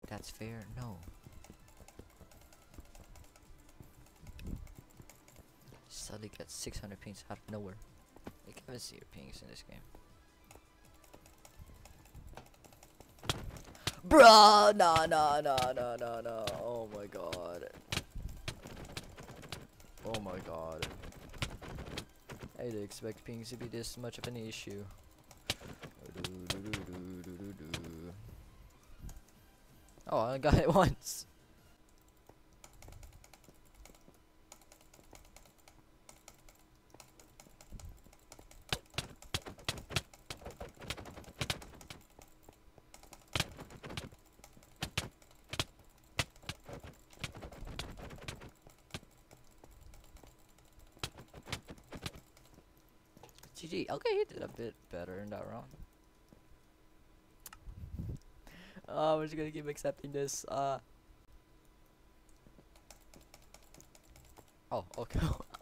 that's fair? No. Suddenly gets 600 pings out of nowhere. I can't see your pings in this game. Bro, no. Oh my god. Oh my god. I didn't expect pings to be this much of an issue. Oh, I got it once. GG. Okay, he did a bit better in that round. We're just gonna keep accepting this. Oh, okay.